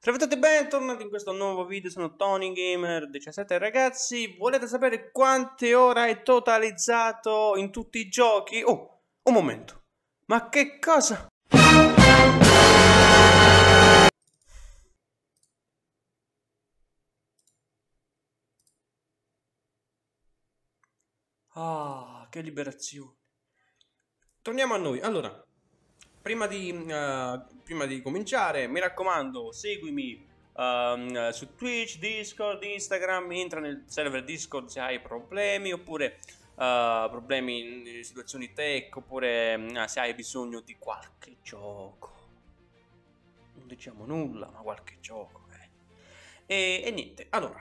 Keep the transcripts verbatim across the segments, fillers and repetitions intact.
Salve a tutti e bentornati in questo nuovo video, sono Tony Gamer diciassette. Ragazzi, volete sapere quante ore hai totalizzato in tutti i giochi? Oh, un momento, ma che cosa? Ah, che liberazione. Torniamo a noi, allora, prima di, uh, prima di cominciare, mi raccomando, seguimi um, su Twitch, Discord, Instagram, entra nel server Discord se hai problemi, oppure uh, problemi in situazioni tech, oppure uh, se hai bisogno di qualche gioco. Non diciamo nulla, ma qualche gioco. Eh. E, e niente, allora,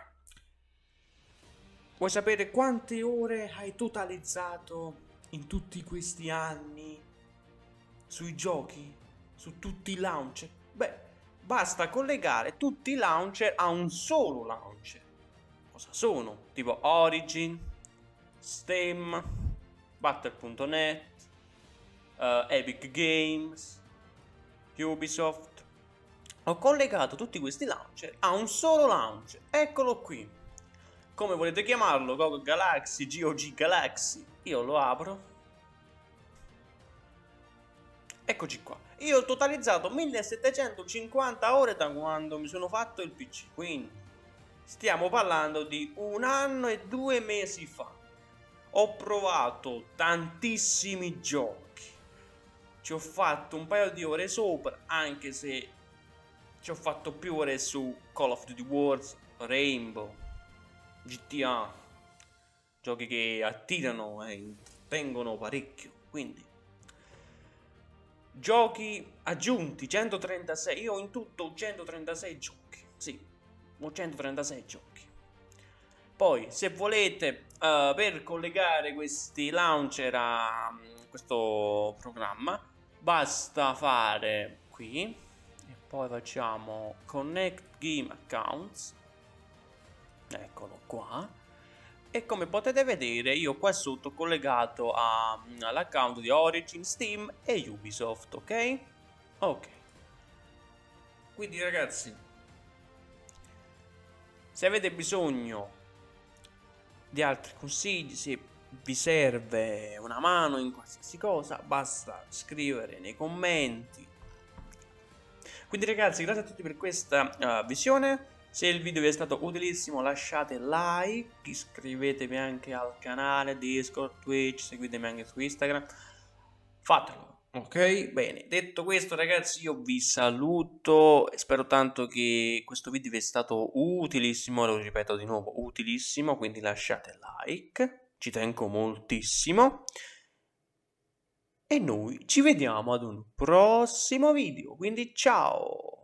vuoi sapere quante ore hai totalizzato in tutti questi anni sui giochi? Su tutti i launcher? Beh, basta collegare tutti i launcher a un solo launcher. Cosa sono? Tipo Origin, Steam, Battle punto net, uh, Epic Games, Ubisoft. Ho collegato tutti questi launcher a un solo launcher. Eccolo qui. Come volete chiamarlo? G O G Galaxy, G O G Galaxy. Io lo apro. Eccoci qua. Io ho totalizzato millesettecentocinquanta ore da quando mi sono fatto il P C. Quindi stiamo parlando di un anno e due mesi fa. Ho provato tantissimi giochi. Ci ho fatto un paio di ore sopra, anche se ci ho fatto più ore su Call of Duty Wars, Rainbow, G T A. Giochi che attirano e intrattengono parecchio. Quindi giochi aggiunti centotrentasei. Io ho in tutto centotrentasei giochi. Sì, ho centotrentasei giochi. Poi se volete uh, per collegare questi launcher a um, questo programma basta fare qui e poi facciamo Connect Game Accounts. Eccolo qua. E come potete vedere io qua sotto ho collegato all'account di Origin, Steam e Ubisoft, ok? Ok. Quindi ragazzi, se avete bisogno di altri consigli, se vi serve una mano in qualsiasi cosa, basta scrivere nei commenti. Quindi ragazzi, grazie a tutti per questa uh, visione. Se il video vi è stato utilissimo lasciate like, iscrivetevi anche al canale Discord, Twitch, seguitemi anche su Instagram, fatelo, ok? Bene, detto questo ragazzi io vi saluto, spero tanto che questo video vi è stato utilissimo, lo ripeto di nuovo, utilissimo, quindi lasciate like, ci tengo moltissimo. E noi ci vediamo ad un prossimo video, quindi ciao!